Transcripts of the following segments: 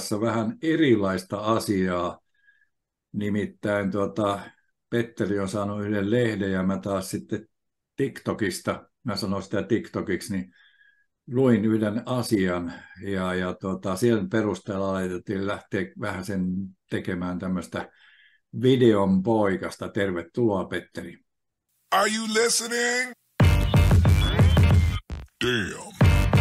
kanssa vähän erilaista asiaa. Nimittäin Petteri on saanut yhden lehden ja mä taas sitten TikTokista, mä sanon sitä TikTokiksi, niin luin yhden asian ja sen perusteella alettiin lähteä vähän sen tekemään tämmöistä videon poikasta. Tervetuloa, Petteri. Are you listening? Damn.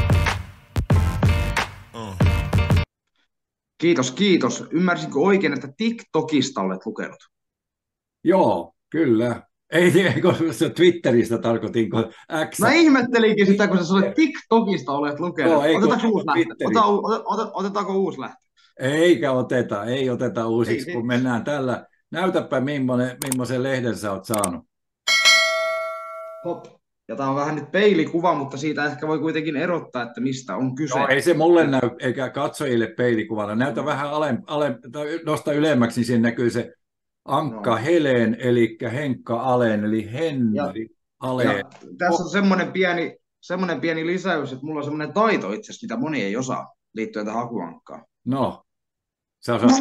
Kiitos. Ymmärsinkö oikein, että TikTokista olet lukenut? Joo, kyllä. Ei, kun se Twitteristä tarkoitinko X. Mä ihmettelinkin sitä, kun sä sanoit TikTokista olet lukenut. Joo, otetaanko uusi lähtö? Otetaanko uusi lähtö? Ei oteta uusiksi, kun mennään tällä. Näytäpä, millaisen lehden sä oot saanut. Hop. Ja tää on vähän nyt peilikuva, mutta siitä ehkä voi kuitenkin erottaa, että mistä on kyse. No, ei se mulle näy, eikä katsojille peilikuvana. Näytä vähän nosta ylemmäksi, niin siinä näkyy se Ankka Helen, eli Henkka Alen, eli Henri Alen. Ja tässä on semmoinen pieni lisäys, että mulla on semmoinen taito itse asiassa, mitä moni ei osaa liittyen tähän Akuankkaan. No, sä osaat.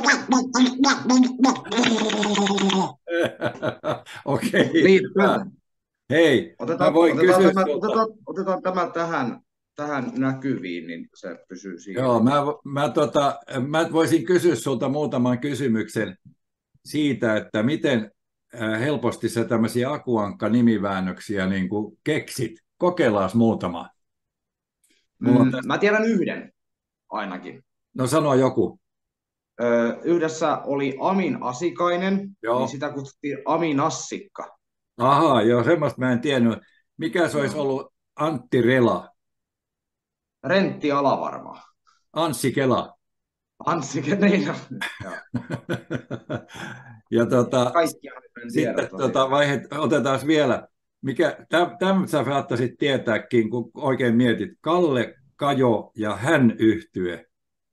Okei. Hei, otetaan tämä tähän näkyviin, niin se pysyy siinä. Joo, mä voisin kysyä sulta muutaman kysymyksen siitä, että miten helposti sä tämmöisiä Akuankka-nimiväännöksiä niin kuin keksit. Kokeillaan muutama. Mä tiedän yhden ainakin. No sano joku. Yhdessä oli Amin Asikainen, niin sitä kutsuttiin Aminassikka. Ahaa, joo, semmoista mä en tiennyt. Mikä se olisi ollut Antti Rela? Rentti Alavarma. Anssi Kela. Anssi Kela, niin on. Ja sitten otetaan vielä. Tämä sä saattaisit tietääkin, kun oikein mietit. Kalle, Kajo ja hän yhtye.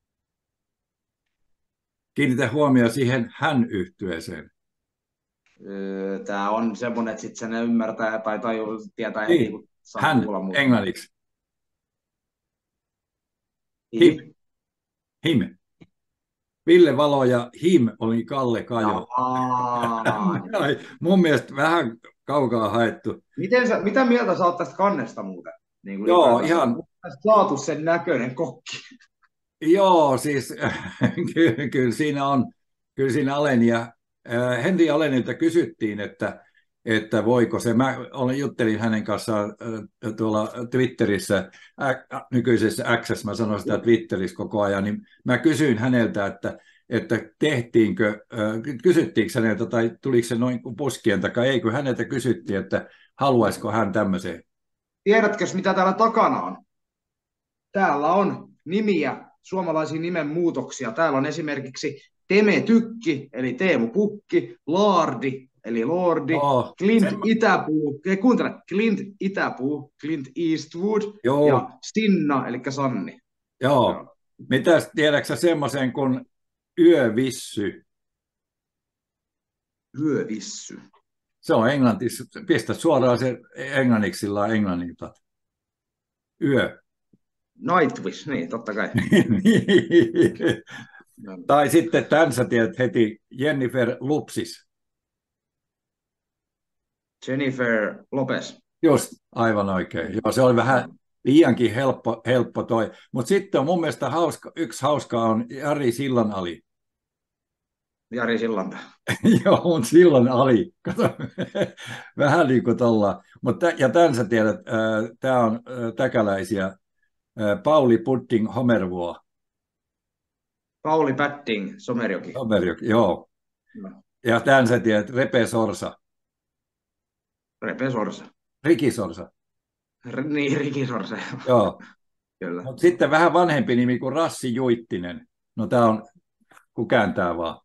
Kiinnitä huomioon siihen hän yhtyeeseen. Tämä on semmoinen, että sitten sen ymmärtää tai tietää heti, kun hän englanniksi. Him. Ville Valo ja Him oli Kalle Kajo. Mun mielestä vähän kaukaa haettu. Mitä mieltä sä oot tästä kannesta muuten? Niin joo, ihan. Saatu sen näköinen kokki. Joo, siis kyllä siinä Alen ja Henri Alenilta kysyttiin, että voiko se, juttelin hänen kanssaan tuolla Twitterissä, nykyisessä X:ssä, mä sanoin sitä Twitterissä koko ajan, niin mä kysyin häneltä, että kysyttiinkö häneltä tai tuliko se noin puskien takaa, ei kun häneltä kysyttiin, että haluaisiko hän tämmöiseen. Tiedätkö, mitä täällä takana on? Täällä on nimiä, suomalaisia nimenmuutoksia. Täällä on esimerkiksi Teme Tykki, eli Teemu Pukki, Laardi, eli Lordi, Clint Itäpuu, Clint Eastwood ja Sinna, eli Sanni. Joo. Mitäs tiedätkö semmoisen kuin Yövissy? Yövissy. Se on englantiksi. Pistä suoraan se englanniksi englannilta. Yö. Nightwish, niin totta kai. Tai sitten tämän sä tiedät heti, Jennifer Lupsis. Jennifer Lopez. Just, aivan oikein. Joo, se oli vähän liiankin helppo toi. Mutta sitten on mun mielestä yksi hauska on Jari Sillanali. Jari Sillanpä. Joo, mutta Sillan Ali. Kato, vähän niin kuin tuolla. Ja tämän sä tiedät, tämä on täkäläisiä. Pauli Pudding Homervuo. Pauli Padding Somerjoki. Somerjoki, joo. No. Ja tämän sä tiedät, Repe Sorsa. Repe Sorsa. Riki Sorsa. Niin, Riki Sorsa. Joo. Kyllä. Mut sitten vähän vanhempi nimi kuin Rassi Juittinen. No tämä on, kun kääntää vaan.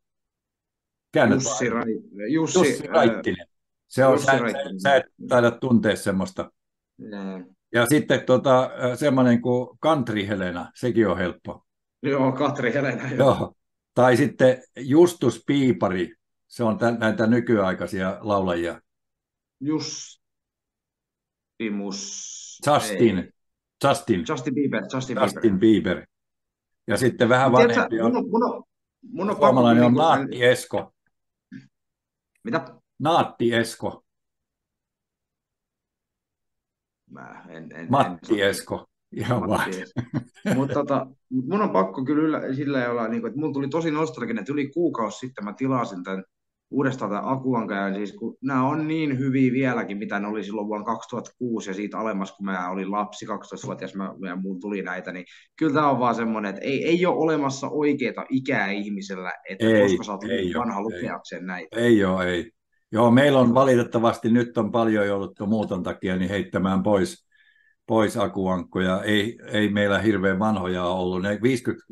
Jussi Raittinen. Se on, sä et taida tuntea semmoista. Ja sitten semmoinen kuin Kantri Helena, sekin on helppo. Joo, Katri Helena. Joo. Tai sitten Justus Piipari, se on näitä nykyaikaisia laulajia. Justin Bieber. Justin Bieber. Ja sitten vähän Mutta tiedätkö, vanhempi on, mun on pakko kyllä suomalainen on niinku, Naatti Esko. mitä? Naatti Esko. Mä en Matti sano sitä. Esko. Ihan vaan. Matti Esko. Mutta mun on pakko kyllä sillä olla, niin kuin, että mun tuli tosi nostalginen, että yli kuukausi sitten mä tilasin tämän uudestaan tämän Akuankan, ja siis kun nämä on niin hyviä vieläkin, mitä ne oli silloin vuonna 2006 ja siitä alemmas, kun mä olin lapsi, 12-vuotias, ja mun tuli näitä, niin kyllä tämä on vaan semmoinen, että ei ole olemassa oikeaa ikää ihmisellä, että koska sä oot Ei ole, vanha ei. lukeakseen näitä. Ei ole, ei. Joo, meillä on valitettavasti nyt on paljon jouduttu muuton takia niin heittämään pois akuankkoja. Ei meillä hirveän vanhoja ole ollut. Ne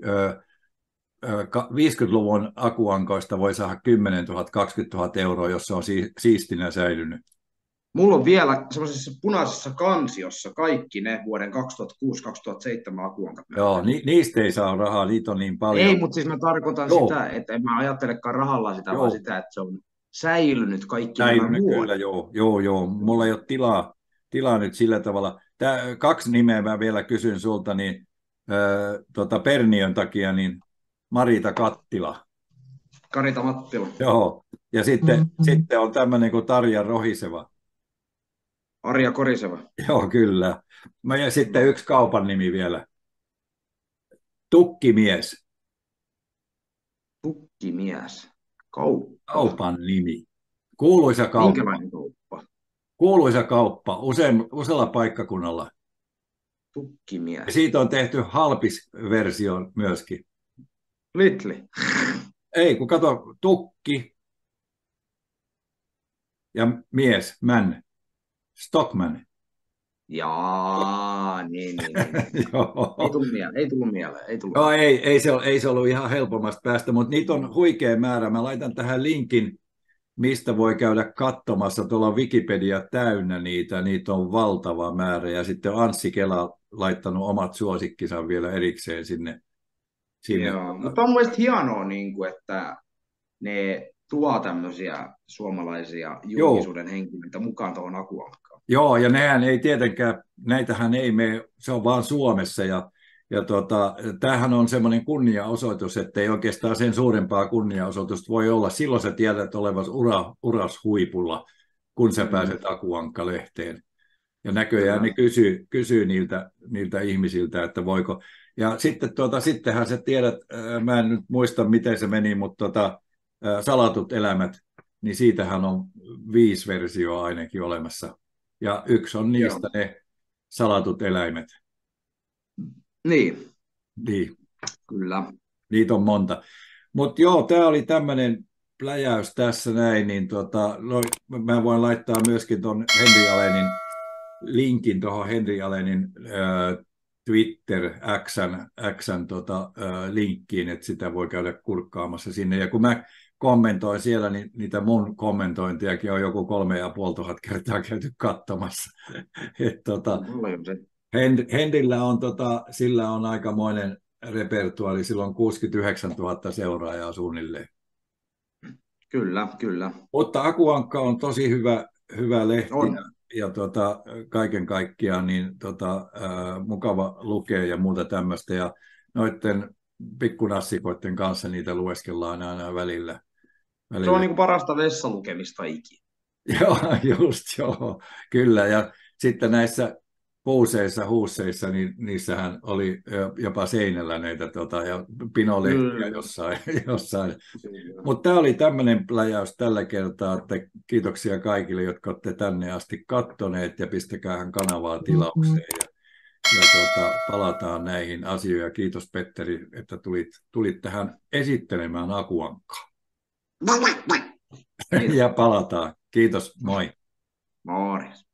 50-luvun akuankoista voi saada 10 000, 20 000 euroa, jos se on siistinä säilynyt. Mulla on vielä semmoisessa punaisessa kansiossa kaikki ne vuoden 2006-2007 Akuankat. Joo, niistä ei saa rahaa, niitä on niin paljon. Ei, mutta siis mä tarkoitan sitä, että en mä ajattelekaan rahalla sitä, vaan sitä, että se on säilynyt kaikki nämä vuodet. Kyllä, joo. Mulla ei ole tilaa nyt sillä tavalla. Kaksi nimeä mä vielä kysyn sulta, niin Perniön takia, niin Marita Kattila. Karita Mattila. Joo, ja sitten on tämmöinen kuin Tarja Rohiseva. Arja Koriseva. Joo, kyllä. Ja sitten yksi kaupan nimi vielä. Tukkimies. Tukkimies. Kaupan nimi. Kuuluisa kauppa. Minkälainen kauppa? Kuuluisa kauppa, usealla paikkakunnalla. Tukkimies. Ja siitä on tehty halpis-versio myöskin. Litli. Ei, kun kato, tukki ja mies, man, Stockman. Jaa, niin. Joo. Ei tullut mieleen. Joo, ei se ollut ihan helpommasta päästä, mutta niitä on huikea määrä. Mä laitan tähän linkin, mistä voi käydä katsomassa. Tuolla on Wikipedia täynnä niitä. Niitä on valtava määrä. Ja sitten on Anssi Kela laittanut omat suosikkinsa vielä erikseen sinne. Joo, mutta on mielestäni hienoa, niin kuin, että ne tuo tämmöisiä suomalaisia julkisuuden henkilöitä mukaan tuohon Akuankkaan. Joo, ja nehän ei tietenkään, näitähän ei mene, se on vaan Suomessa, ja tämähän on semmoinen kunniaosoitus, että ei oikeastaan sen suurempaa kunniaosoitusta voi olla. Silloin sä tiedät olevasi uras huipulla, kun sä pääset Akuankka-lehteen. Ja näköjään ne kysyy niiltä ihmisiltä, että voiko. Ja sitten sittenhän sä tiedät, mä en nyt muista miten se meni, mutta Salatut elämät, niin siitähän on 5 versioa ainakin olemassa. Ja yksi on niistä ne salatut eläimet. Niin. Kyllä. Niitä on monta. Mutta joo, tämä oli tämmöinen pläjäys tässä näin, niin mä voin laittaa myöskin tuon Henri Alenin linkin tuohon Henri Alenin Twitter Xn linkkiin, että sitä voi käydä kurkkaamassa sinne. Ja kun mä kommentoin siellä, niin niitä mun kommentointiakin on joku 3500 kertaa käyty katsomassa. Henrillä on, sillä on aikamoinen repertuaari, sillä on 69 000 seuraajaa suunnilleen. Kyllä. Mutta Akuankka on tosi hyvä lehti. Ja kaiken kaikkiaan niin mukava lukea ja muuta tämmöistä. Ja noiden pikkunassikoiden kanssa niitä lueskellaan aina välillä. Se on niin kuin parasta vessalukemista ikinä. Joo, kyllä. Ja sitten näissä huusseissa, niin niissähän oli jopa seinällä näitä ja pinolehtiä jossain. Mutta tämä oli tämmöinen pläjäys tällä kertaa, että kiitoksia kaikille, jotka olette tänne asti kattoneet ja pistäkäähän kanavaa tilaukseen ja palataan näihin asioihin. Ja kiitos Petteri, että tulit tähän esittelemään Akuankkaa. Ja palataan. Kiitos, moi. Morjes.